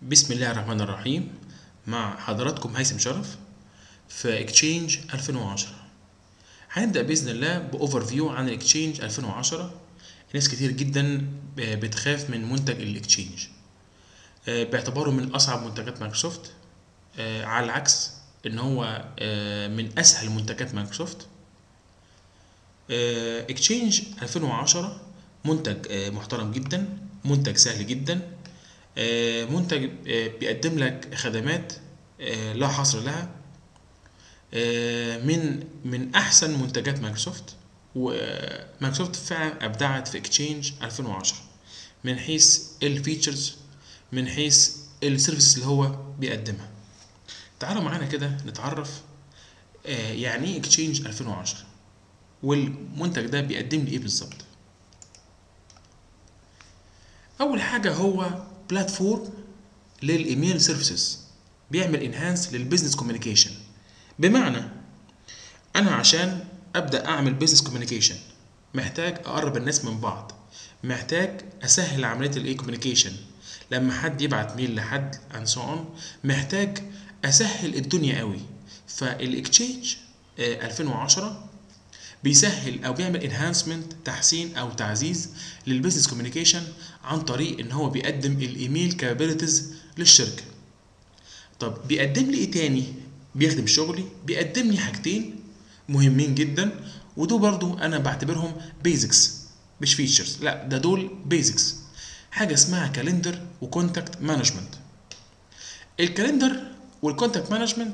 بسم الله الرحمن الرحيم. مع حضراتكم هيثم شرف في اكتشينج 2010. هنبدأ بإذن الله بأوفر فيو عن الاكتشينج 2010. ناس كتير جدا بتخاف من منتج الاكتشينج، باعتباره من أصعب منتجات مايكروسوفت، على العكس إن هو من أسهل منتجات مايكروسوفت. اكتشينج 2010 منتج محترم جدا، منتج سهل جدا، منتج بيقدم لك خدمات لا حصر لها، من احسن منتجات مايكروسوفت. ومايكروسوفت فعلا ابدعت في اكتشينج 2010 من حيث الفيتشرز، من حيث السيرفيس اللي هو بيقدمها. تعالوا معانا كده نتعرف يعني ايه اكتشينج 2010 والمنتج ده بيقدم لي ايه بالظبط. اول حاجه هو بلاتفورم للايميل سيرفيسز، بيعمل انهانس للبيزنس كوميونيكيشن. بمعنى انا عشان ابدا اعمل بيزنس كوميونيكيشن محتاج اقرب الناس من بعض، محتاج اسهل عمليه الاي كوميونيكيشن. لما حد يبعت ميل لحد and so on محتاج اسهل الدنيا قوي. فالاكتشينج 2010 بيسهل او بيعمل انهانسمنت، تحسين او تعزيز للبيزنس كوميونيكيشن عن طريق ان هو بيقدم الايميل كابابيلتيز للشركه. طب بيقدم لي ايه تاني؟ بيخدم شغلي، بيقدم لي حاجتين مهمين جدا، ودول برضو انا بعتبرهم بيزكس مش فيتشرز، لا ده دول بيزكس. حاجه اسمها كالندر وكونتاكت مانجمنت. الكالندر والكونتاكت مانجمنت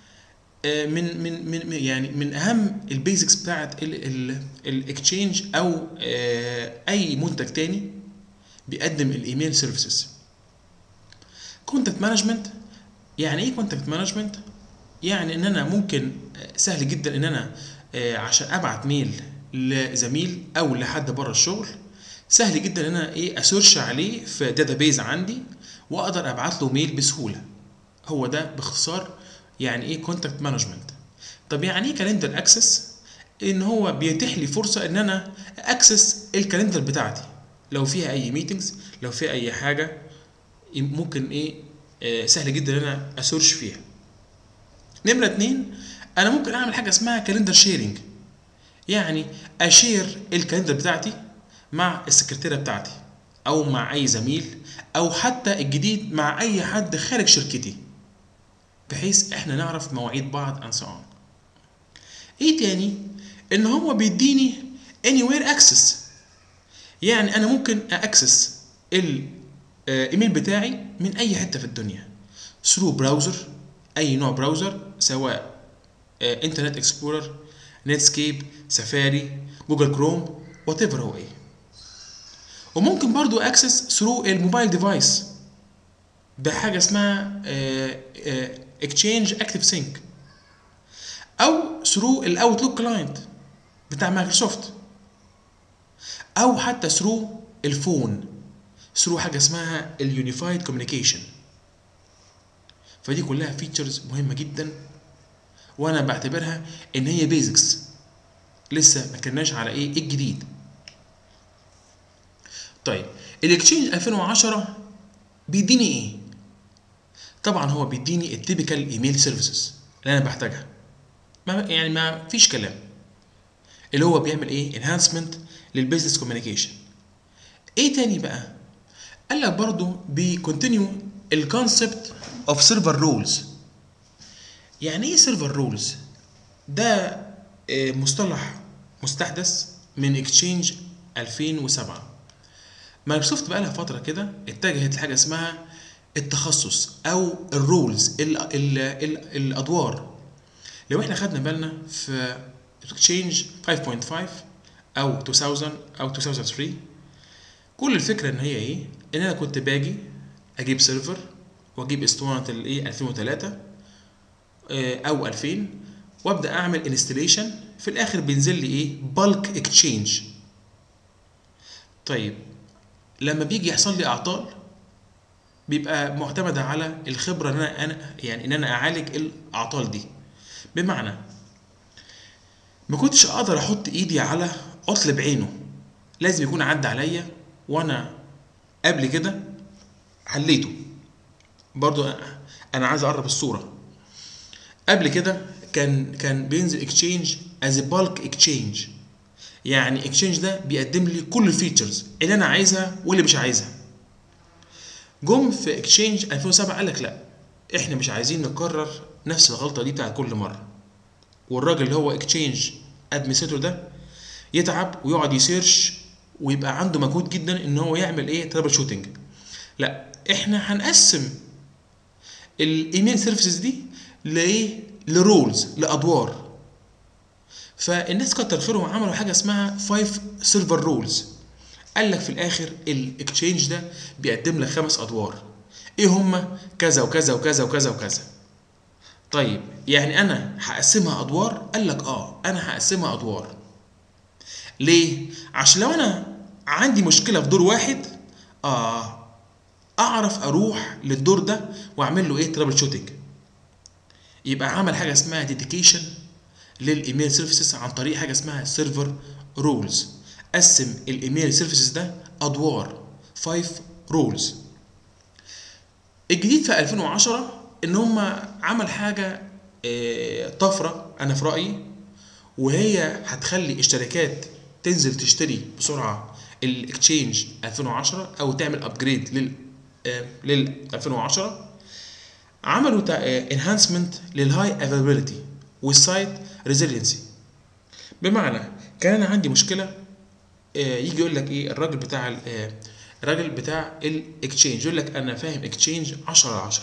من اهم البيزكس بتاعت الاكتشينج او اي منتج تاني بيقدم الايميل سيرفيسز. كونتاكت مانجمنت يعني ايه؟ كونتاكت مانجمنت يعني ان انا ممكن سهل جدا ان انا عشان ابعت ميل لزميل او لحد بره الشغل، سهل جدا ان انا اسيرش عليه في داتابيز عندي واقدر ابعت له ميل بسهوله. هو ده باختصار يعني ايه كونتاكت مانجمنت. طب يعني ايه كالندر اكسس؟ ان هو بيتيح لي فرصه ان انا اكسس الكالندر بتاعتي، لو فيها اي ميتنجز، لو فيها اي حاجه ممكن سهل جدا ان انا اسيرش فيها. نمرة 2، انا ممكن اعمل حاجة اسمها كالندر شيرنج، يعني اشير الكالندر بتاعتي مع السكرتيرة بتاعتي او مع اي زميل او حتى الجديد مع اي حد خارج شركتي، بحيث احنا نعرف مواعيد بعض and so on. ايه تاني؟ ان هو بيديني anywhere access، يعني انا ممكن اكسس الايميل بتاعي من اي حتة في الدنيا through براوزر، اي نوع براوزر، سواء انترنت اكسبلورر، نتسكيب، سفاري، جوجل كروم، وات ايفر هو ايه. وممكن برضو اكسس ثرو الموبايل ديفايس بحاجه اسمها اكتشينج اكتيف سينك، او ثرو الاوتلوك كلاينت بتاع مايكروسوفت، او حتى ثرو الفون، ثرو حاجه اسمها اليونيفايد كوميونيكيشن. فدي كلها فيتشرز مهمه جدا، وانا بعتبرها ان هي بيزكس، لسه ما كناش على ايه الجديد. طيب الاكتشينج 2010 بيديني ايه؟ طبعا هو بيديني التيبيكال ايميل سيرفيسز اللي انا بحتاجها، ما فيش كلام. اللي هو بيعمل ايه؟ انهانسمنت للبيزنس كوميونيكيشن. ايه تاني بقى؟ قال لك برضو بيكونتينيو الكونسبت اوف سيرفر رولز. يعني ايه سيرفر رولز؟ ده مصطلح مستحدث من اكتشينج 2007. مايكروسوفت بقى لها فتره كده اتجهت لحاجه اسمها التخصص او الرولز، الادوار. لو احنا خدنا بالنا في اكتشينج 5.5 او 2000 او 2003، كل الفكره ان هي ايه؟ ان انا كنت باجي اجيب سيرفر واجيب اسطوانه 2003 او 2000 وابدا اعمل انستليشن، في الاخر بينزل لي بالك اكتشينج. طيب لما بيجي يحصل لي اعطال بيبقى معتمده على الخبره ان انا اعالج الاعطال دي. بمعنى ما كنتش اقدر احط ايدي على عطل بعينه، لازم يكون عدى عليا وانا قبل كده حليته. برضو انا عايز اقرب الصوره. قبل كده كان بينزل اكتشينج از بالك اكتشينج، يعني اكتشينج ده بيقدم لي كل الفيتشرز اللي انا عايزها واللي مش عايزها. جم في اكتشينج 2007 قال لك لا، احنا مش عايزين نكرر نفس الغلطه دي بتاعت كل مره، والراجل اللي هو اكتشينج ادمنستريتور ده يتعب ويقعد يسيرش ويبقى عنده مجهود جدا ان هو يعمل ايه ترابل شوتنج. لا، احنا هنقسم الايميل سيرفيسز دي لايه؟ لرولز، لادوار. فالناس كتر خيرهم عملوا حاجه اسمها 5 سيرفر رولز. قال لك في الاخر الاكتشينج ده بيقدم لك 5 ادوار. ايه هما؟ كذا وكذا وكذا وكذا وكذا. طيب يعني انا هقسمها ادوار؟ قال لك انا هقسمها ادوار. ليه؟ عشان لو انا عندي مشكله في دور واحد اعرف اروح للدور ده واعمل له ايه؟ ترابل شوتنج. يبقى عمل حاجه اسمها ديديكيشن للايميل سيرفيسز عن طريق حاجه اسمها سيرفر رولز. قسم الايميل سيرفيسز ده ادوار، 5 رولز. الجديد في 2010 ان هم عمل حاجه طفره انا في رايي، وهي هتخلي الشركات تنزل تشتري بسرعه الاكتشينج 2010 او تعمل ابجريد لل 2010. عملوا انهانسمنت للهاي افيلابيلتي والسايت ريزيلينسي. بمعنى كان انا عندي مشكله، يجي يقول لك ايه الراجل بتاع الاكتشينج يقول لك انا فاهم اكتشينج 10/10،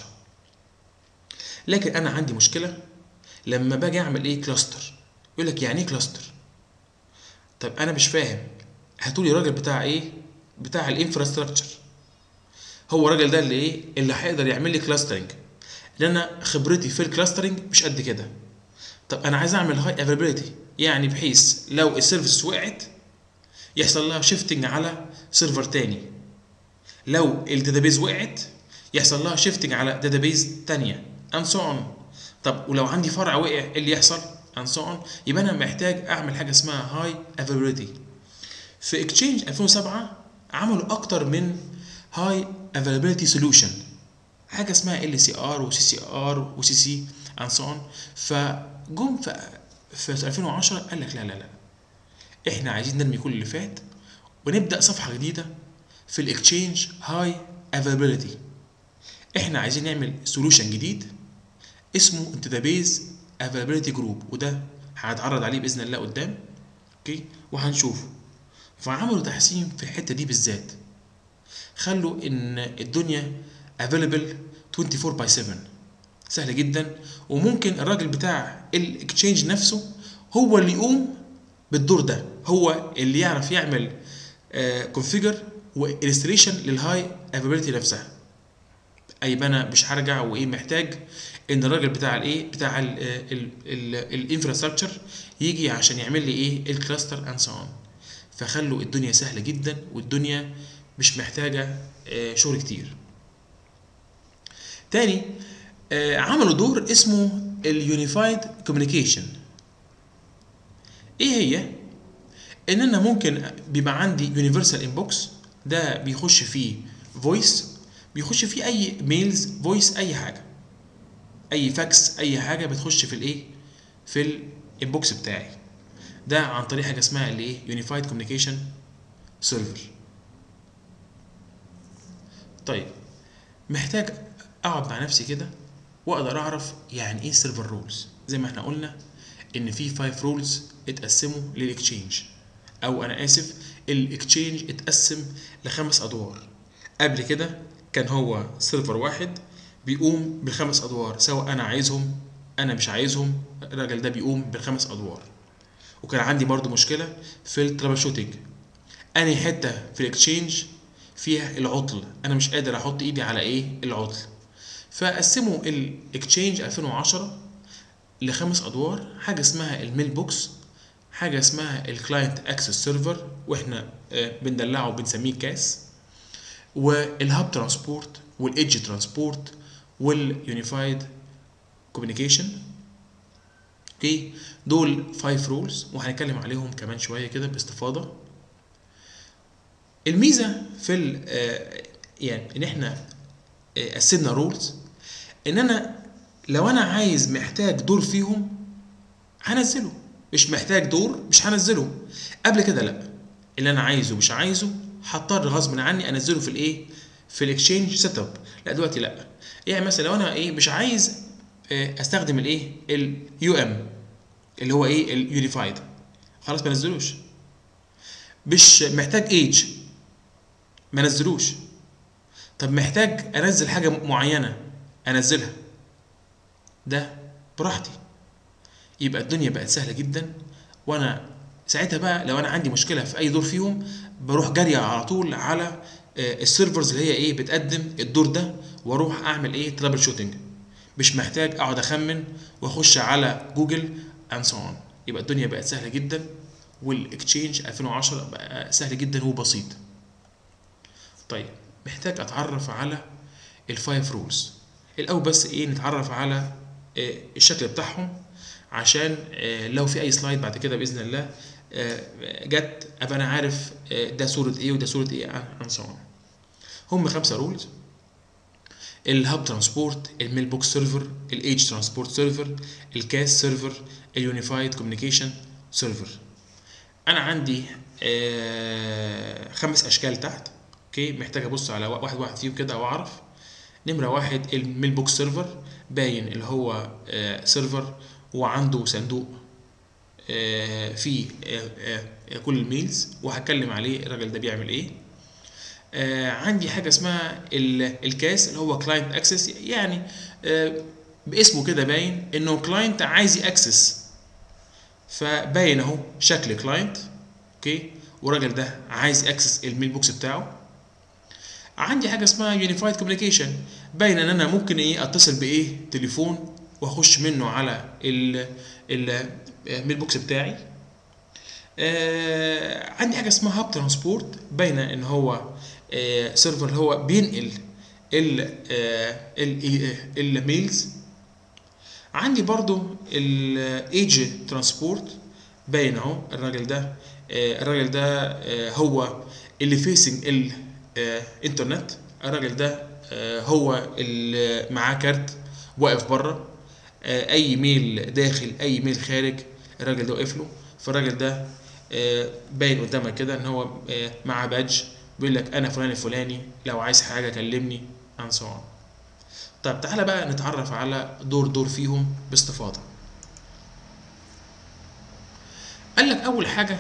لكن انا عندي مشكله لما باجي اعمل ايه؟ كلاستر. يقول لك يعني ايه كلاستر؟ طب انا مش فاهم، هاتولي راجل بتاع ايه؟ بتاع الانفراستراكشر. هو الراجل ده اللي ايه؟ اللي هيقدر يعمل لي كلاسترنج، لان انا خبرتي في الكلاسترنج مش قد كده. طب انا عايز اعمل هاي افيلابيلتي، يعني بحيث لو السيرفيس وقعت يحصل لها شيفتنج على سيرفر تاني، لو الداتابيز وقعت يحصل لها شيفتنج على داتابيز تانية and so on. طب ولو عندي فرع وقع ايه اللي يحصل and so on؟ يبقى انا محتاج اعمل حاجه اسمها هاي افيلابيلتي. في اكتشينج 2007 عملوا اكتر من هاي افيلابيلتي سوليوشن، حاجه اسمها ال سي ار وسي سي ار وسي سي and so on. فجم في 2010 قال لك لا لا لا، احنا عايزين نرمي كل اللي فات ونبدا صفحه جديده في الاكتشينج هاي افيلابيلتي. احنا عايزين نعمل سولوشن جديد اسمه داتابيز افيلابيلتي جروب، وده هنتعرض عليه باذن الله قدام، اوكي، وهنشوفه. فعملوا تحسين في الحته دي بالذات، خلوا ان الدنيا افيلابل 24/7، سهل جدا. وممكن الراجل بتاع الاكتشينج نفسه هو اللي يقوم بالدور ده، هو اللي يعرف يعمل كونفيجر والستريشن للهاي افيلابيلتي نفسها. اي انا مش هرجع وايه، محتاج ان الراجل بتاع الايه بتاع الانفراستراكشر يجي عشان يعمل لي ايه؟ الكلاستر اند سو اون. فخلوا الدنيا سهله جدا والدنيا مش محتاجه شغل كتير. تاني عملوا دور اسمه اليونيفايد كوميونيكيشن. ايه هي؟ ان انا ممكن بيبقى عندي يونيفرسال انبوكس، ده بيخش فيه فويس، بيخش فيه اي ميلز فويس، اي حاجه، اي فاكس، اي حاجه بتخش في الايه؟ في الانبوكس بتاعي ده عن طريق حاجه اسمها الايه؟ يونيفايد كوميونيكيشن سيرفر. طيب محتاج اقعد مع نفسي كده واقدر اعرف يعني ايه سيرفر رولز. زي ما احنا قلنا ان في 5 رولز اتقسموا للاكتشينج، او انا اسف، الاكتشينج اتقسم ل5 ادوار. قبل كده كان هو سيرفر واحد بيقوم بالخمس ادوار، سواء انا عايزهم انا مش عايزهم، الراجل ده بيقوم بالخمس ادوار. وكان عندي برضو مشكله في الترابل شوتنج، انهي حته في الاكتشينج فيها العطل، انا مش قادر احط ايدي على ايه؟ العطل. فقسموا الاكتشينج 2010 لخمس ادوار، حاجه اسمها الميل بوكس، حاجه اسمها الكلاينت اكسس سيرفر واحنا بندلعه وبنسميه كاس، والهاب ترانسبورت والايدج ترانسبورت واليونيفايد كوميونيكيشن. اوكي، دول 5 رولز وهنتكلم عليهم كمان شويه كده باستفاضه. الميزه في يعني ان احنا قسمنا رولز ان انا لو انا عايز محتاج دور فيهم هنزله، مش محتاج دور مش هنزله. قبل كده لا، اللي انا عايزه مش عايزه هضطر غصب عني انزله في الايه، في الاكسشينج سيت اب. لا دلوقتي لا. يعني مثلا لو انا ايه مش عايز استخدم الايه اليو ام اللي هو ايه اليونيفايد، خلاص ما نزلوش. مش محتاج ايج ما نزلوش. طب محتاج انزل حاجه معينه انزلها، ده براحتي. يبقى الدنيا بقت سهله جدا. وانا ساعتها بقى لو انا عندي مشكله في اي دور فيهم بروح جري على طول على السيرفرز اللي هي ايه بتقدم الدور ده، واروح اعمل ايه ترابل شوتنج. مش محتاج اقعد اخمن واخش على جوجل اند سو اون. يبقى الدنيا بقت سهله جدا، والاكتشينج 2010 بقى سهل جدا وبسيط. طيب محتاج اتعرف على الفايف رولز الاول. بس ايه نتعرف على الشكل بتاعهم، عشان لو في اي سلايد بعد كده باذن الله جت ابقى انا عارف ده صوره ايه وده صوره ايه عن صوان. هم 5 رولز: الهاب ترانسبورت، الميل بوكس سيرفر، الايدج ترانسبورت سيرفر، الكاس سيرفر، اليونيفايد كوميونيكيشن سيرفر. انا عندي 5 اشكال تحت. اوكي، محتاج ابص على واحد واحد فيهم كده واعرف. نمره 1 الميل بوكس سيرفر، باين اللي هو سيرفر وعنده صندوق فيه كل الميلز، وهتكلم عليه الراجل ده بيعمل ايه. عندي حاجه اسمها الكاس اللي هو كلاينت اكسس، يعني باسمه كده باين انه كلاينت عايز ياكسس، فباين اهو شكل كلاينت. اوكي، والراجل ده عايز اكسس الميل بوكس بتاعه. عندي حاجه اسمها يونيفايد كوميونيكيشن، باين ان انا ممكن ايه اتصل بايه تليفون واخش منه على الميل بوكس بتاعي. عندي حاجه اسمها هاب ترانسبورت، باينه ان هو سيرفر اللي هو بينقل الميلز. عندي برضو الايدج ترانسبورت، باين اهو الراجل ده هو اللي فيسنج الانترنت. الراجل ده هو اللي معاه كارت واقف بره، اي ميل داخل اي ميل خارج الراجل ده واقف له. فالراجل ده باين قدامك كده ان هو معاه بادج بيقول لك انا فلان الفلاني، لو عايز حاجه كلمني and so on. طيب تعالى بقى نتعرف على دور فيهم باستفاضه. قال لك اول حاجه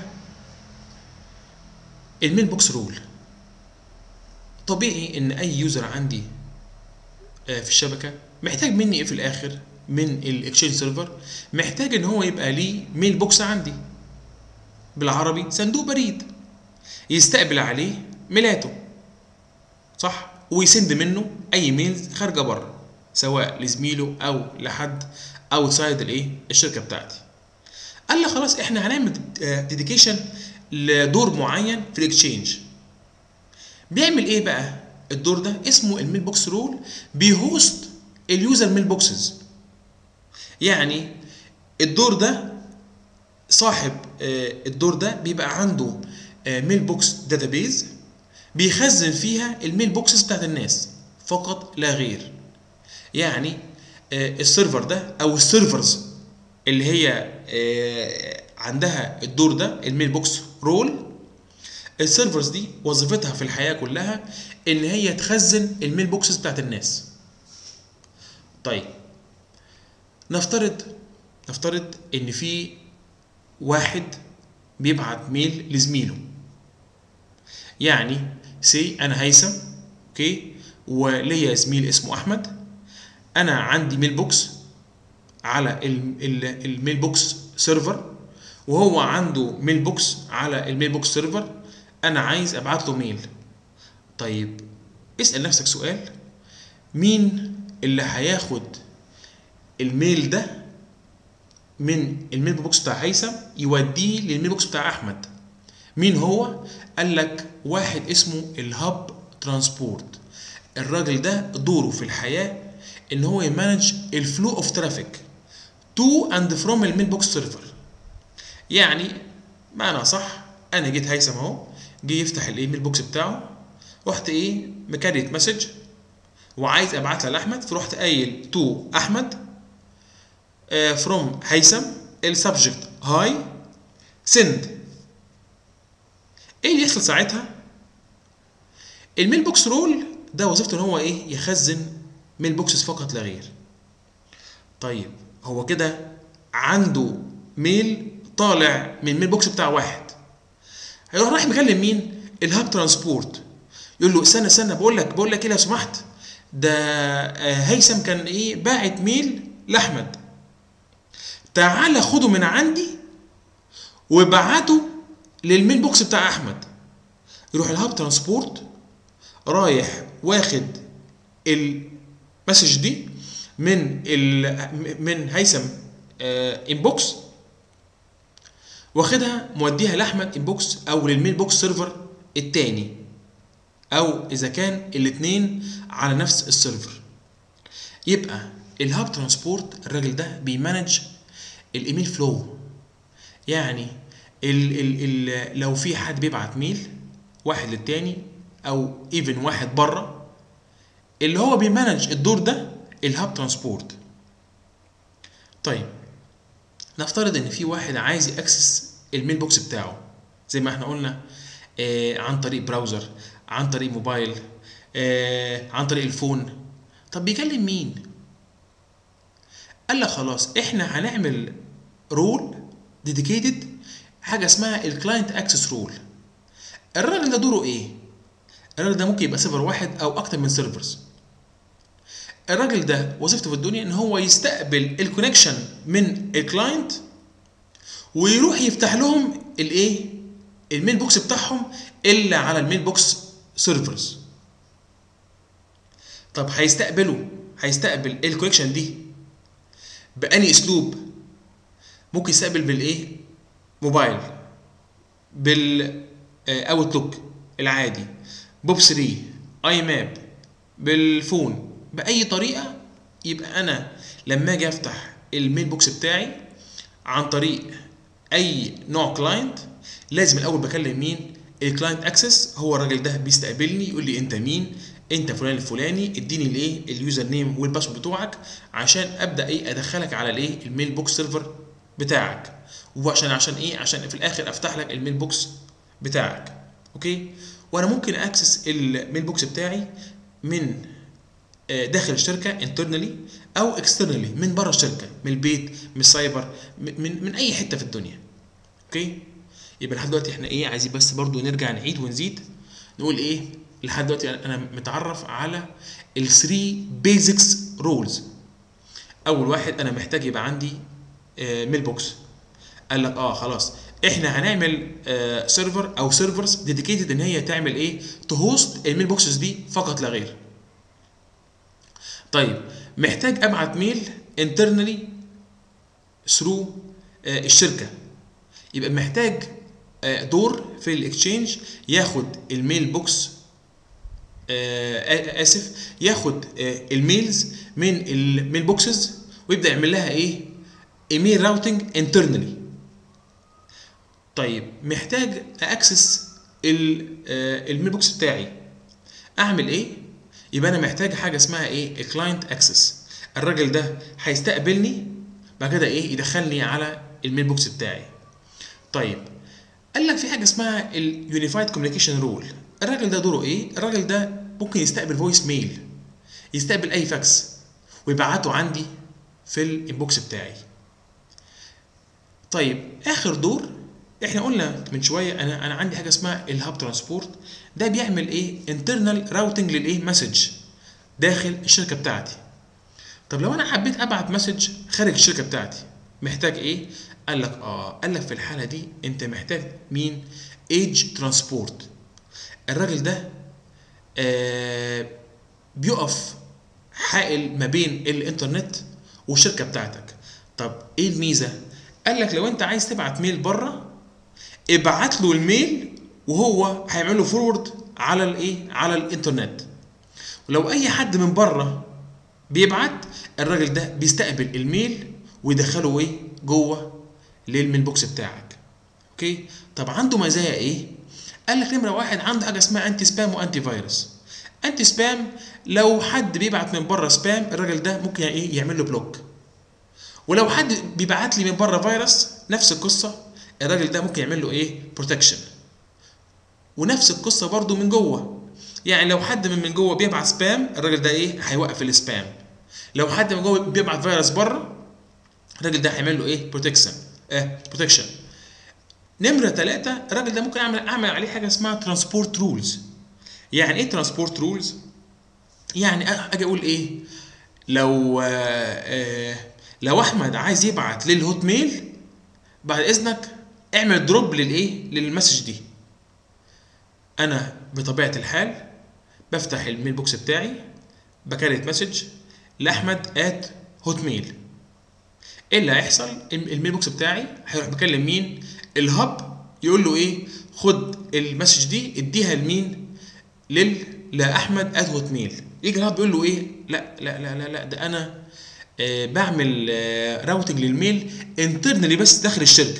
الميل بوكس رول. طبيعي ان اي يوزر عندي في الشبكه محتاج مني ايه في الاخر من الاكشينج سيرفر؟ محتاج ان هو يبقى ليه ميل بوكس عندي، بالعربي صندوق بريد يستقبل عليه ميلاته، صح؟ ويسند منه اي ميل خارجه بره، سواء لزميله او لحد اوتسايد الايه الشركه بتاعتي. قال لي خلاص احنا هنعمل ديديكيشن لدور معين في الاكشينج. بيعمل ايه بقى الدور ده؟ اسمه الميل بوكس رول، بيهوست اليوزر ميل بوكسز. يعني الدور ده صاحب الدور ده بيبقى عنده ميل بوكس داتابيز بيخزن فيها الميل بوكسز بتاعت الناس فقط لا غير. يعني السيرفر ده او السيرفرز اللي هي عندها الدور ده الميل بوكس رول، السيرفرز دي وظيفتها في الحياه كلها ان هي تخزن الميل بوكسز بتاعت الناس. طيب نفترض ان في واحد بيبعت ميل لزميله. يعني انا هيثم، اوكي، وليا زميل اسمه احمد. انا عندي ميل بوكس على الميل بوكس سيرفر، وهو عنده ميل بوكس على الميل بوكس سيرفر. انا عايز ابعت له ميل. طيب اسال نفسك سؤال: مين اللي هياخد الميل ده من الميل بوكس بتاع هيثم يوديه للميل بوكس بتاع احمد؟ مين هو؟ قال لك واحد اسمه الهاب ترانسبورت. الراجل ده دوره في الحياه ان هو يمانج الفلو اوف ترافيك تو اند فروم الميل بوكس سيرفر. يعني معنى صح، انا جيت هيثم اهو جه يفتح الايميل بوكس بتاعه، رحت ايه مكريت مسج وعايز ابعتها لاحمد، فرحت قايل تو احمد فروم هيثم، السبجكت هاي سند. ايه اللي يحصل ساعتها؟ الميل بوكس رول ده وظيفته ان هو ايه؟ يخزن ميل بوكسز فقط لا غير. طيب هو كده عنده ميل طالع من الميل بوكس بتاع واحد، هيروح رايح مكلم مين؟ الهاب ترانسبورت، يقول له استنى بقول لك ايه لو سمحت، ده هيثم كان ايه باعت ميل لاحمد، تعالى خده من عندي وبعته للميل بوكس بتاع احمد. يروح الهاب ترانسبورت رايح واخد المسج دي من هيثم انبوكس، واخدها موديها لاحمد انبوكس او للميل بوكس سيرفر التاني، او اذا كان الاثنين على نفس السيرفر. يبقى الهاب ترانسبورت الراجل ده بيمانج الايميل فلو. يعني لو في حد بيبعت ميل واحد للتاني او ايفن واحد بره، اللي هو بيمانج الدور ده الهاب ترانسبورت. طيب نفترض ان في واحد عايز ياكسس الميل بوكس بتاعه زي ما احنا قلنا، عن طريق براوزر، عن طريق موبايل، عن طريق الفون. طب بيكلم مين؟ قال لك خلاص احنا هنعمل رول ديديكيتد، حاجه اسمها الكلاينت اكسس رول. الراجل ده دوره ايه؟ الراجل ده ممكن يبقى سيرفر واحد او اكتر من سيرفرز. الراجل ده وظيفته في الدنيا ان هو يستقبل الكونكشن من الكلاينت ويروح يفتح لهم الايه؟ الميل بوكس بتاعهم الا على الميل بوكس سيرفرز. طب هيستقبل الكونكشن دي بأني اسلوب؟ ممكن يستقبل بالايه؟ موبايل، بالاوتلوك العادي، بوب 3، اي ماب، بالفون، باي طريقه. يبقى انا لما اجي افتح الميل بوكس بتاعي عن طريق اي نوع كلاينت، لازم الاول بكلم مين؟ الكلاينت اكسس. هو الراجل ده بيستقبلني يقول لي انت مين؟ انت فلان الفلاني، اديني الايه؟ اليوزر نيم والباسورد بتوعك عشان ابدا ايه؟ ادخلك على الايه؟ الميل بوكس سيرفر بتاعك. عشان ايه؟ عشان في الاخر افتح لك الميل بوكس بتاعك. اوكي؟ وانا ممكن اكسس الميل بوكس بتاعي من داخل الشركه انترنالي او اكسترنالي من بره الشركه، من البيت، من السايبر، من اي حته في الدنيا. اوكي؟ يبقى لحد دلوقتي احنا ايه؟ عايزين بس برضو نرجع نعيد ونزيد نقول ايه؟ لحد دلوقتي انا متعرف على ال 3 بيزكس رولز. اول واحد انا محتاج يبقى عندي ميل بوكس. قال لك خلاص احنا هنعمل سيرفر او سيرفرز ديديكيتد ان هي تعمل ايه؟ تهوست الميل بوكسز دي فقط لا غير. طيب محتاج ابعت ميل انترنالي ثرو الشركه، يبقى محتاج دور في الاكسشينج ياخد الميل بوكس، ياخد الميلز من الميل بوكسز ويبدا يعمل لها ايه؟ ايميل راوتنج انترنالي. طيب محتاج اكسس الميل بوكس بتاعي، اعمل ايه؟ يبقى انا محتاج حاجه اسمها ايه؟ الكلاينت اكسس. الراجل ده هيستقبلني بعد كده ايه؟ يدخلني على الميل بوكس بتاعي. طيب قال لك في حاجه اسمها اليونيفايد كوميونيكيشن رول. الراجل ده دوره ايه؟ الراجل ده ممكن يستقبل فويس ميل، يستقبل اي فاكس ويبعته عندي في الانبوكس بتاعي. طيب اخر دور احنا قلنا من شويه انا عندي حاجه اسمها الهاب ترانسبورت، ده بيعمل ايه؟ انترنال راوتنج للايه؟ مسج داخل الشركه بتاعتي. طب لو انا حبيت ابعت مسج خارج الشركه بتاعتي محتاج ايه؟ قال لك في الحاله دي انت محتاج مين؟ ايدج ترانسبورت. الراجل ده بيقف حائل ما بين الانترنت والشركه بتاعتك. طب ايه الميزه؟ قال لك لو انت عايز تبعت ميل بره ابعت له الميل وهو هيعمل له فورورد على الايه؟ على الانترنت. ولو اي حد من بره بيبعت، الراجل ده بيستقبل الميل ويدخله ايه؟ جوه للميل بوكس بتاعك. اوكي؟ طب عنده مزايا ايه؟ قال لك نمره واحد عنده حاجه اسمها انتي سبام وانتي فيروس. انتي سبام لو حد بيبعت من بره سبام الراجل ده ممكن ايه يعمل له بلوك. ولو حد بيبعت لي من بره فيروس نفس القصه، الراجل ده ممكن يعمل له ايه بروتكشن. ونفس القصه برضو من جوه، يعني لو حد من جوه بيبعت سبام الراجل ده ايه هيوقف السبام. لو حد من جوه بيبعت فيروس بره الراجل ده هيعمل له ايه بروتكشن. نمره 3 الراجل ده ممكن اعمل عليه حاجه اسمها ترانسبورت رولز. يعني ايه ترانسبورت رولز؟ يعني اجي اقول ايه، لو احمد عايز يبعت للهوت ميل بعد اذنك اعمل دروب للايه للمسج دي. انا بطبيعه الحال بفتح الميل بوكس بتاعي بكريت مسج لاحمد هوت ميل. ايه اللي هيحصل؟ الميل بوكس بتاعي هيروح بكلم مين؟ الهب، يقول له ايه خد المسج دي اديها لمين؟ لاحمد هوت ميل. يجي الهب يقول له ايه لا لا لا لا, لا ده انا بعمل راوتنج للميل انترنالي بس داخل الشركه.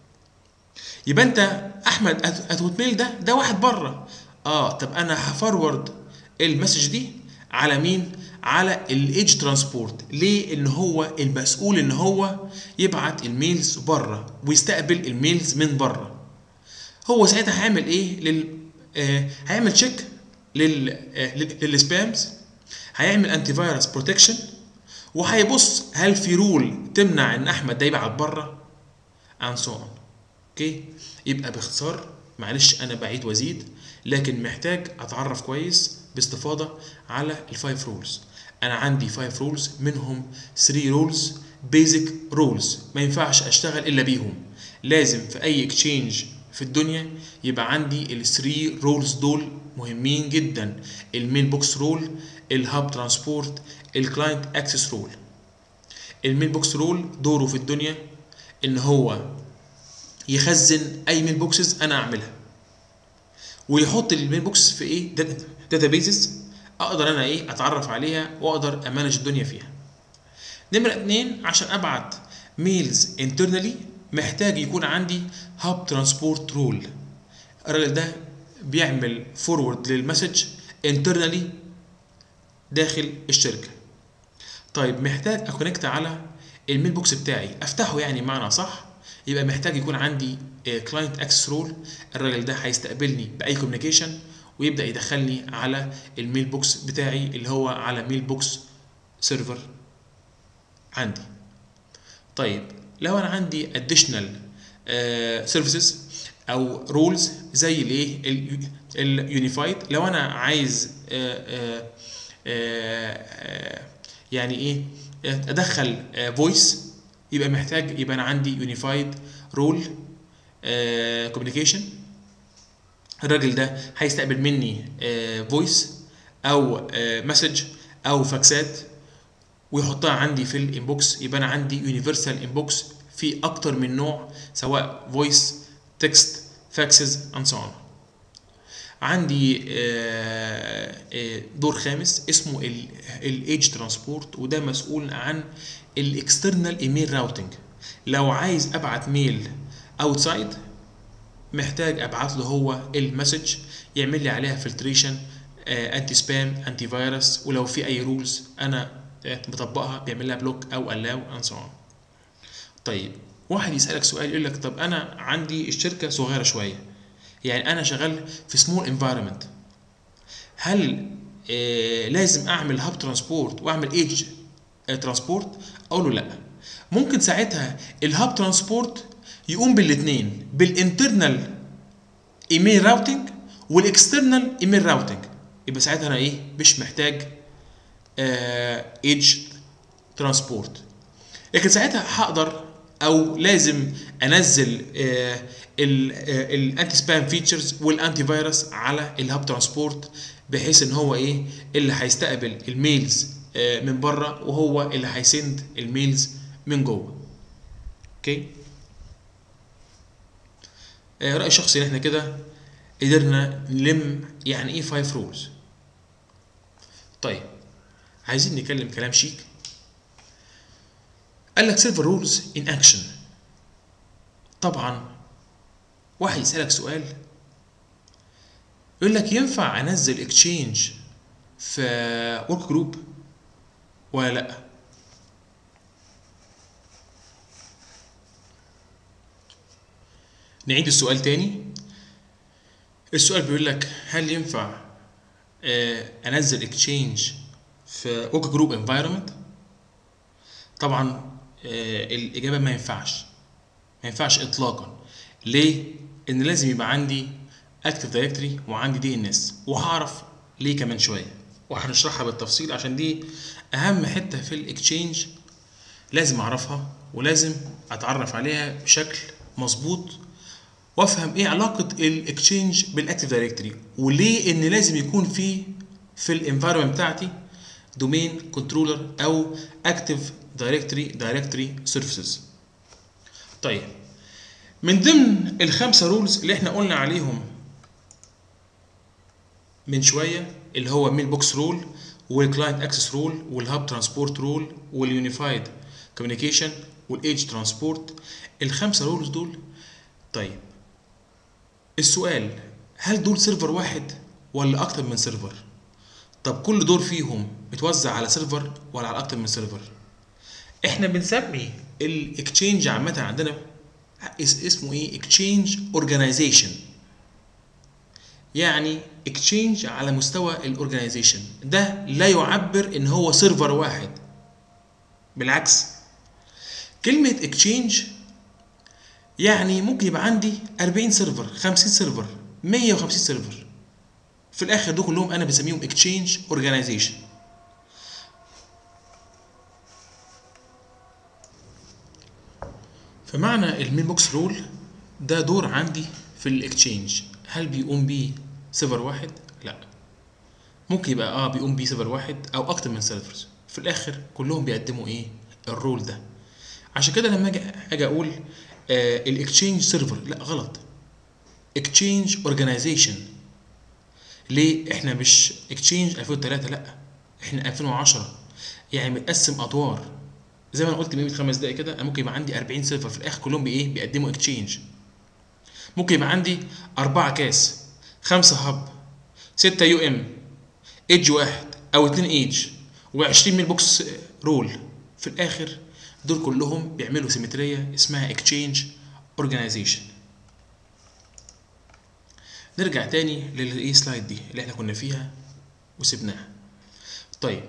يبقى انت احمد هوت ميل ده واحد بره. طب انا هفورورد المسج دي على مين؟ على الايدج ترانسبورت. ليه؟ ان هو المسؤول ان هو يبعت الميلز بره ويستقبل الميلز من بره. هو ساعتها هيعمل ايه هيعمل تشيك للسبامز، هيعمل انتي فيروس بروتكشن، وهيبص هل في رول تمنع ان احمد ده يبعت بره and so on. اوكي، يبقى باختصار معلش انا بعيد وازيد، لكن محتاج اتعرف كويس باستفاضه على الفايف رولز. انا عندي 5 رولز، منهم 3 رولز بيزك رولز ما ينفعش اشتغل الا بيهم. لازم في اي اكتشينج في الدنيا يبقى عندي ال 3 رولز دول مهمين جدا: الميل بوكس رول، الهاب ترانسبورت، الكلاينت اكسس رول. الميل بوكس رول دوره في الدنيا ان هو يخزن اي ميل بوكسز انا اعملها، ويحط الميل بوكس في ايه داتابيزز اقدر انا ايه اتعرف عليها واقدر امانج الدنيا فيها. نمرة 2، عشان ابعت ميلز انترنالي محتاج يكون عندي هاب ترانسبورت رول. الراجل ده بيعمل فورورد للمسج انترنالي داخل الشركه. طيب محتاج اكونكت على الميل بوكس بتاعي افتحه، يعني معنى صح يبقى محتاج يكون عندي كلاينت اكسس رول. الراجل ده هيستقبلني باي كوميونيكيشن ويبدا يدخلني على الميل بوكس بتاعي اللي هو على ميل بوكس سيرفر عندي. طيب لو انا عندي additional services او rules زي الايه اليونيفايد، لو انا عايز يعني ايه ادخل فويس يبقى محتاج يبقى انا عندي يونيفايد رول كوميونيكيشن. الراجل ده هيستقبل مني فويس او مسج او فاكسات ويحطها عندي في الانبوكس. يبقى انا عندي يونيفرسال انبوكس في اكتر من نوع سواء فويس، تكست، فاكسز اند سو اون. عندي دور خامس اسمه الايدج ترانسبورت، وده مسؤول عن الاكسترنال ايميل راوتنج. لو عايز ابعت ميل اوتسايد محتاج ابعت له هو المسج يعمل لي عليها فلتريشن، انتي سبام، انتي فيروس، ولو في اي رولز انا بطبقها بيعمل لها بلوك او allow and so on. طيب واحد يسالك سؤال يقول لك طب انا عندي الشركه صغيره شويه، يعني انا شغال في سمول انفايرمنت، هل لازم اعمل هاب ترانسبورت واعمل ايدج ترانسبورت؟ اقول له لا. ممكن ساعتها الهاب ترانسبورت يقوم بالاثنين، بالانترنال ايميل راوتنج والاكسترنال ايميل راوتنج. يبقى ساعتها انا ايه مش محتاج ايدج ترانسبورت. لكن ساعتها هقدر او لازم انزل الانتي سبام فيتشرز والانتي فيروس على الهاب ترانسبورت، بحيث ان هو ايه اللي هيستقبل الميلز من بره وهو اللي هيسند الميلز من جوه. اوكي، رايي الشخصي ان احنا كده قدرنا نلم يعني ايه 5 رولز. طيب عايزين نتكلم كلام شيك. قال لك سيرفر رولز ان اكشن. طبعا واحد يسالك سؤال يقول لك ينفع انزل اكتشينج في ورك جروب ولا لا؟ نعيد السؤال تاني. السؤال بيقول لك هل ينفع انزل اكتشينج في ورك جروب انفايرمنت؟ طبعا الاجابه ما ينفعش، ما ينفعش اطلاقا. ليه؟ ان لازم يبقى عندي اكتف دايركتوري وعندي دي ان اس، وهعرف ليه كمان شويه وهنشرحها بالتفصيل، عشان دي اهم حته في الاكتشينج لازم اعرفها ولازم اتعرف عليها بشكل مظبوط، وافهم ايه علاقه الاكتشينج بالاكتف دايركتوري، وليه ان لازم يكون في الانفايرمنت بتاعتي دومين كنترولر او اكتف دايركتوري سيرفيسز. طيب، من ضمن الخمسه رولز اللي احنا قلنا عليهم من شويه، اللي هو الميل بوكس رول والكلاينت اكسس رول والهاب ترانسبورت رول واليونيفايد كوميونيكيشن والايدج ترانسبورت، الخمسه رولز دول. طيب السؤال، هل دول سيرفر واحد ولا اكتر من سيرفر؟ طب كل دور فيهم متوزع على سيرفر ولا على اكتر من سيرفر؟ احنا بنسمي الاكتشينج عامه عندنا اسمه ايه؟ اكتشينج اورجانيزيشن، يعني اكتشينج على مستوى الاورجانيزيشن. ده لا يعبر ان هو سيرفر واحد، بالعكس. كلمه اكتشينج يعني ممكن يبقى عندي 40 سيرفر، 50 سيرفر، 150 سيرفر، في الاخر دول كلهم انا بسميهم اكتشينج اورجانيزيشن. فمعنى الميل بوكس رول ده دور عندي في الاكتشينج، هل بيقوم بيه سيرفر واحد؟ لا، ممكن يبقى بيقوم بيه سيرفر واحد او اكتر من سيرفرز، في الاخر كلهم بيقدموا ايه؟ الرول ده. عشان كده لما اجي اقول الاكتشينج سيرفر، لا غلط، اكتشينج اورجانيزيشن. ليه؟ احنا مش اكتشينج 2003، لا احنا 2010، يعني متقسم ادوار. زي ما انا قلت من 5 دقايق كده، انا ممكن يبقى عندي 40 سيرفر في الاخر كلهم بايه؟ بيقدموا اكتشينج. ممكن يبقى عندي 4 كاس، 5 هاب، 6 يو ام، ايدج واحد او 2 ايدج، و20 ميل بوكس رول، في الاخر دول كلهم بيعملوا سيمتريه اسمها اكتشينج اورجانيزيشن. نرجع تاني للايه سلايد دي اللي احنا كنا فيها وسبناها. طيب،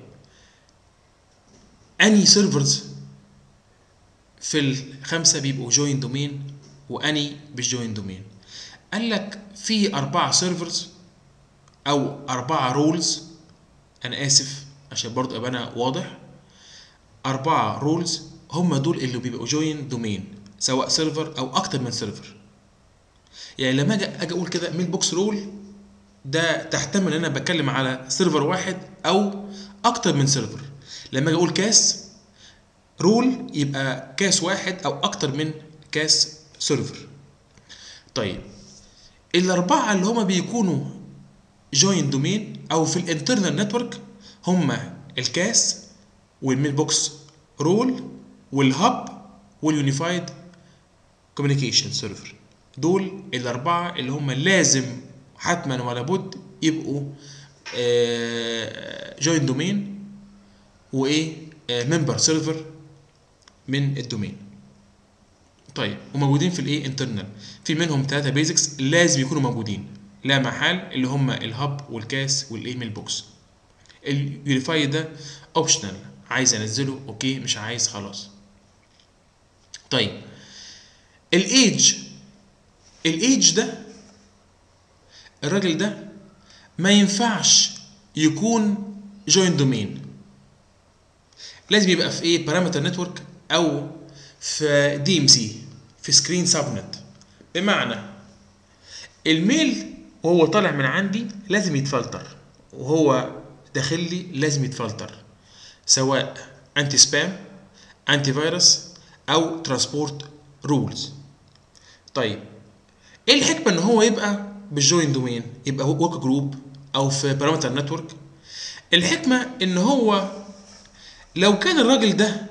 اني سيرفرز في الخمسه بيبقوا جوين دومين واني مش جوين دومين؟ قال لك في 4 سيرفرز او 4 رولز، انا اسف عشان برضه ابقى انا واضح، 4 رولز هم دول اللي بيبقوا جوين دومين، سواء سيرفر او اكتر من سيرفر. يعني لما اجي اقول كده ميل بوكس رول، ده تحتمل ان انا بتكلم على سيرفر واحد او اكتر من سيرفر. لما اجي اقول كاس رول، يبقى كاس واحد او اكتر من كاس سيرفر. طيب، الاربعه اللي هما بيكونوا جوين دومين او في الانترنال نتورك هما الكاس والميل بوكس رول والهاب واليونيفايد كوميونيكيشن سيرفر. دول الاربعه اللي هما لازم حتما ولا بد يبقوا جوين دومين وايه ممبر سيرفر من الدومين. طيب، وموجودين في الايه انترنال، في منهم 3 بيزكس لازم يكونوا موجودين لا محال، اللي هم الهاب والكاس والايميل بوكس. اليونيفاي ده اوبشنال، عايز انزله اوكي، مش عايز خلاص. طيب، الايدج ده، الراجل ده ما ينفعش يكون جوين دومين، لازم يبقى في ايه؟ بارامتر نتورك او في دي ام سي، في سكرين سبنت. بمعنى الميل وهو طالع من عندي لازم يتفلتر، وهو داخل لي لازم يتفلتر، سواء انتي سبام، انتي فيروس، او ترانسبورت رولز. طيب، ايه الحكمه ان هو يبقى بالجوين دومين، يبقى ورك جروب او في بارامتر نتورك؟ الحكمه ان هو لو كان الراجل ده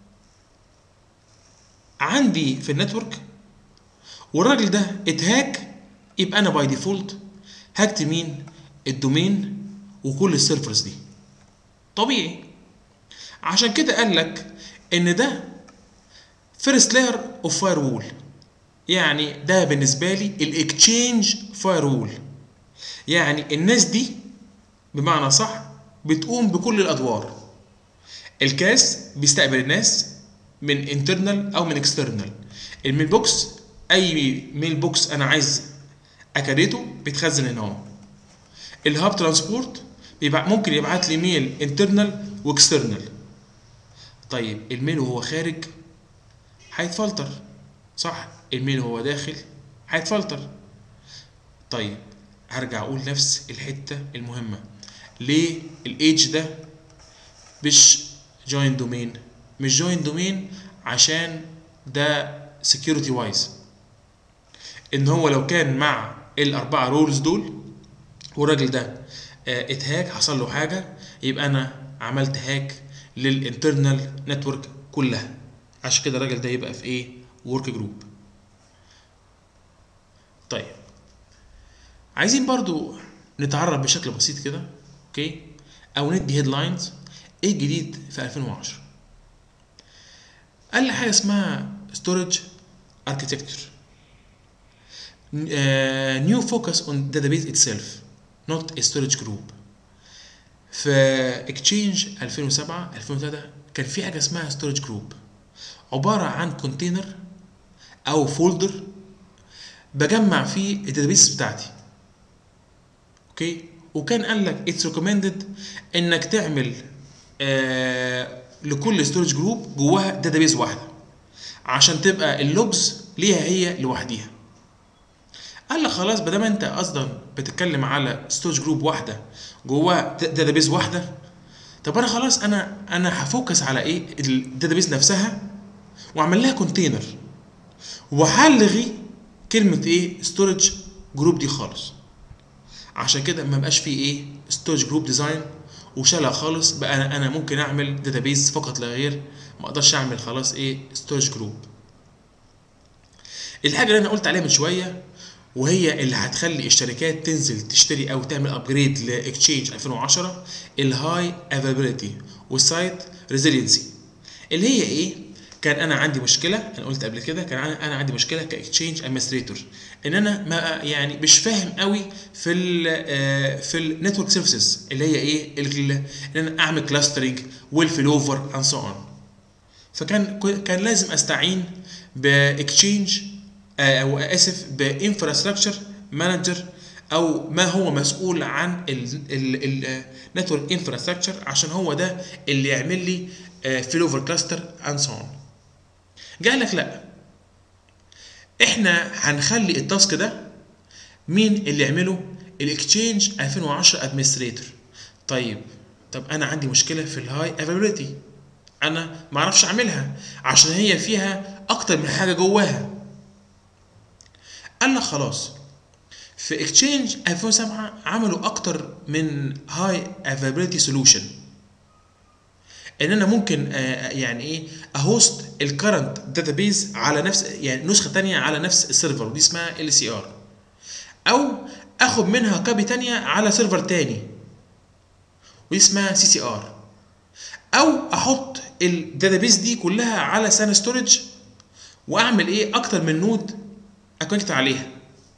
عندي في النتورك والراجل ده اتهاك، يبقى انا باي ديفولت هاكت مين؟ الدومين وكل السيرفرز دي طبيعي. عشان كده قال لك ان ده فيرست لاير اوف فاير وول، يعني ده بالنسبه لي الاكتشينج فاير وول. يعني الناس دي بمعنى صح بتقوم بكل الادوار. الكاس بيستقبل الناس من انترنال او من اكسترنال. الميل بوكس، اي ميل بوكس انا عايز اكريته بيتخزن هنا اهو. الهاب ترانسبورت ممكن يبعت لي ميل انترنال واكسترنال. طيب الميل وهو خارج هيتفلتر، صح؟ الميل وهو داخل هيتفلتر. طيب هرجع اقول نفس الحته المهمه، ليه الايدج ده مش جوين دومين؟ مش جوين دومين عشان ده سكيورتي وايز، ان هو لو كان مع الاربعه رولز دول والراجل ده اتهاك، حصل له حاجه، يبقى انا عملت هاك للانترنال نتورك كلها. عشان كده الراجل ده يبقى في ايه؟ ورك جروب. طيب عايزين برضو نتعرف بشكل بسيط كده، اوكي، او ندي هيدلاينز. ايه الجديد في 2010؟ قال لي حاجه اسمها ستورج اركتكتشر، new focus on database itself not a storage group. في اكتشينج 2007 2003 كان في حاجه اسمها ستورج جروب، عباره عن كونتينر او فولدر بجمع فيه الداتابيس بتاعتي، اوكي. وكان قال لك اتس ريكومندد انك تعمل لكل ستورج جروب جواها داتابيس واحده عشان تبقى اللوجز ليها هي لوحديها. قال لك خلاص بدل ما انت اصلا بتتكلم على ستورج جروب واحده جواها داتابيس واحده، طب انا خلاص انا هفوكس على ايه؟ الداتابيس نفسها واعمل لها كونتينر، وهلغي كلمه ايه؟ ستورج جروب دي خالص. عشان كده ما بقاش فيه ايه؟ ستورج جروب ديزاين، وشالها خالص. بقى انا ممكن اعمل داتابيس فقط لا غير، ما اقدرش اعمل خلاص ايه؟ ستورج جروب. الحاجه اللي انا قلت عليها من شويه وهي اللي هتخلي الشركات تنزل تشتري او تعمل ابجريد لاكتشينج 2010، الهاي افابيليتي والسايت ريزيلينسي. اللي هي ايه؟ كان انا عندي مشكله، انا قلت قبل كده كان انا عندي مشكله كاكتشينج ادمنستريتور، ان انا ما يعني مش فاهم قوي في النتورك سيرفيسز اللي هي ايه، ان انا اعمل كلاسترنج والفيلوفر اند سو اون. فكان لازم استعين باكتشينج او اسف بانفراستراكشر مانجر، او ما هو مسؤول عن النتورك انفراستراكشر، عشان هو ده اللي يعمل لي فيلوفر كلاستر اند سو اون. قال لك لا، احنا هنخلي التاسك ده مين اللي يعمله؟ الاكتشينج 2010 ادمنستريتور. طب انا عندي مشكله في الهاي افابيليتي، انا ما اعرفش اعملها عشان هي فيها اكتر من حاجه جواها. قال لك خلاص، في اكتشينج 2007 عملوا اكتر من هاي افابيليتي سولوشن، ان انا ممكن يعني ايه اهوست الكرنت داتابيز على نفس، يعني نسخه ثانيه على نفس السيرفر، ودي اسمها ال سي ار، او اخد منها كابي ثانيه على سيرفر ثاني ودي اسمها سي سي ار، او احط الداتابيز دي كلها على سان ستورج واعمل ايه؟ اكتر من نود اكونكت عليها.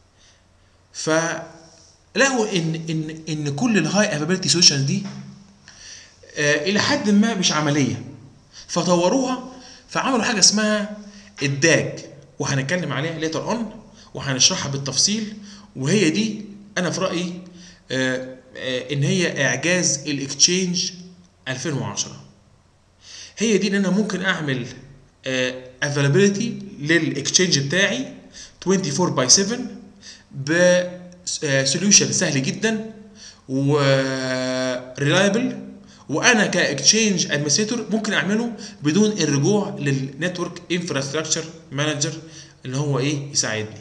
فلقوا ان كل الهاي افابيليتي سوليوشن دي الى حد ما مش عمليه، فطوروها، فعملوا حاجه اسمها الداج، وهنتكلم عليها ليتر اون وهنشرحها بالتفصيل. وهي دي انا في رايي ان هي اعجاز الاكتشينج 2010. هي دي ان انا ممكن اعمل افيلابيلتي للاكتشينج بتاعي 24/7 بسوليوشن سهل جدا وريلايبل، وانا كاكتشينج ادمنستريتور ممكن اعمله بدون الرجوع للنتورك انفراستراكشر مانجر اللي هو ايه يساعدني.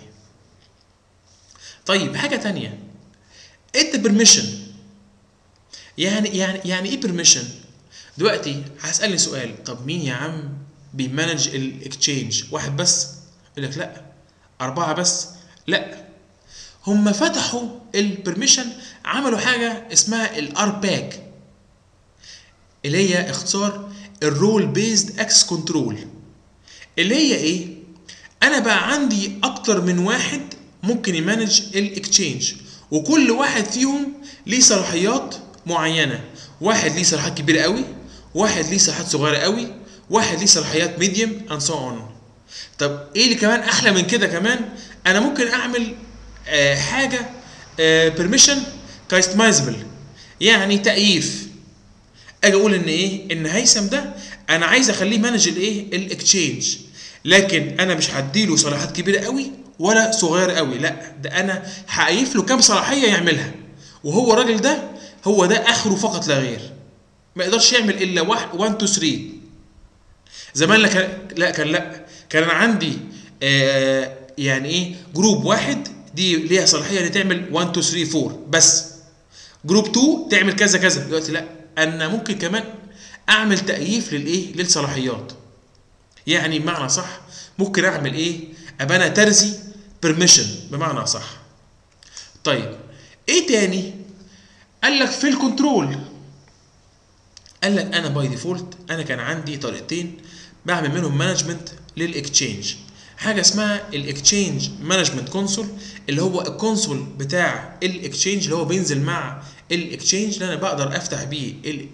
طيب حاجه تانية، ادي بيرميشن. يعني ايه بيرميشن؟ دلوقتي هسألني سؤال، طب مين يا عم بيمانج الاكتشينج؟ واحد بس؟ يقول لك لا. 4 بس؟ لا، هم فتحوا البرميشن، عملوا حاجه اسمها الار باك اللي هي اختصار الرول بيزد اكسس كنترول، اللي هي ايه؟ انا بقى عندي اكتر من واحد ممكن يمانج الاكتشينج، وكل واحد فيهم ليه صلاحيات معينه. واحد ليه صلاحيات كبيره قوي، واحد ليه صلاحيات صغيره قوي، واحد ليه صلاحيات ميديوم اند سو اون. طب ايه اللي كمان احلى من كده؟ كمان انا ممكن اعمل حاجه بيرميشن كاستمايزبل، يعني تأييف. اجي اقول ان ايه؟ ان هيثم ده انا عايز اخليه مانج الايه؟ الاكتشينج، لكن انا مش هديله صلاحيات كبيره قوي ولا صغيره قوي، لا ده انا هقيف له كام صلاحيه يعملها، وهو الراجل ده هو ده اخره فقط لا غير، ما يقدرش يعمل الا 1 2 3. زمان كان انا عندي يعني ايه؟ جروب واحد دي ليها صلاحيه ان تعمل 1 2 3 4 بس، جروب 2 تعمل كذا كذا. دلوقتي لا، انا ممكن كمان اعمل تأييف للايه؟ للصلاحيات. يعني بمعنى صح ممكن اعمل ايه؟ ابقى انا ترزي بيرميشن بمعنى صح. طيب ايه تاني؟ قال لك في الكنترول، قال لك انا باي ديفولت انا كان عندي طريقتين بعمل منهم مانجمنت للاكتشينج. حاجه اسمها الاكتشينج مانجمنت كونسول، اللي هو الكونسول بتاع الاكتشينج اللي هو بينزل مع الاكتشينج، اللي انا بقدر افتح بيه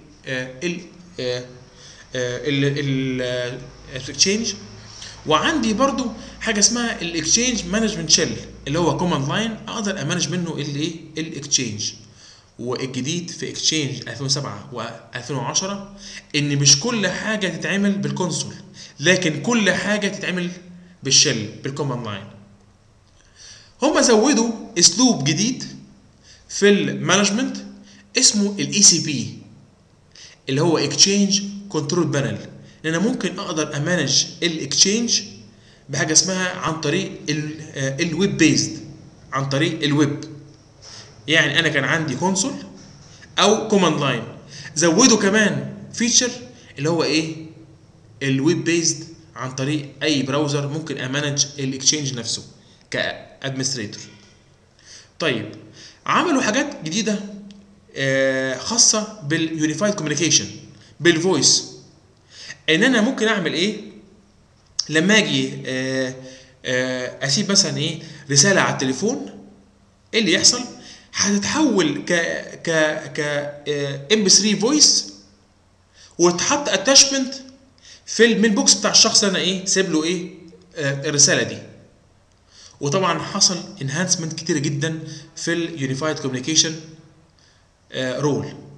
الاكتشينج. وعندي برضو حاجه اسمها الاكتشينج مانجمنت شيل، اللي هو كوماند لاين اقدر امانج منه الايه؟ الاكتشينج. والجديد في اكتشينج 2007 و2010 ان مش كل حاجه تتعمل بالكونسول، لكن كل حاجه تتعمل بالشيل بالكوماند لاين. هم زودوا اسلوب جديد في المانجمنت اسمه الاي سي بي، اللي هو اكتشينج كنترول بانل. ان انا ممكن اقدر امانج الاكتشينج بحاجه اسمها عن طريق الويب بيزد، عن طريق الويب. يعني انا كان عندي كونسول او كوماند لاين، زودوا كمان فيتشر اللي هو ايه؟ الويب بيزد، عن طريق اي براوزر ممكن امانج الاكتشينج نفسه كادمنستريتور. طيب عملوا حاجات جديده خاصه باليونيفايد كوميونيكيشن بالفويس. ان انا ممكن اعمل ايه؟ لما اجي اسيب مثلا ايه؟ رساله على التليفون، ايه اللي يحصل؟ هتتحول ك ام 3 فويس، وتحط اتاشمنت في الميل بوكس بتاع الشخص اللي انا ايه؟ سيب له ايه؟ الرساله دي. وطبعا حصل انهانسمنت كتير جدا في اليونيفايد كوميونيكيشن رول.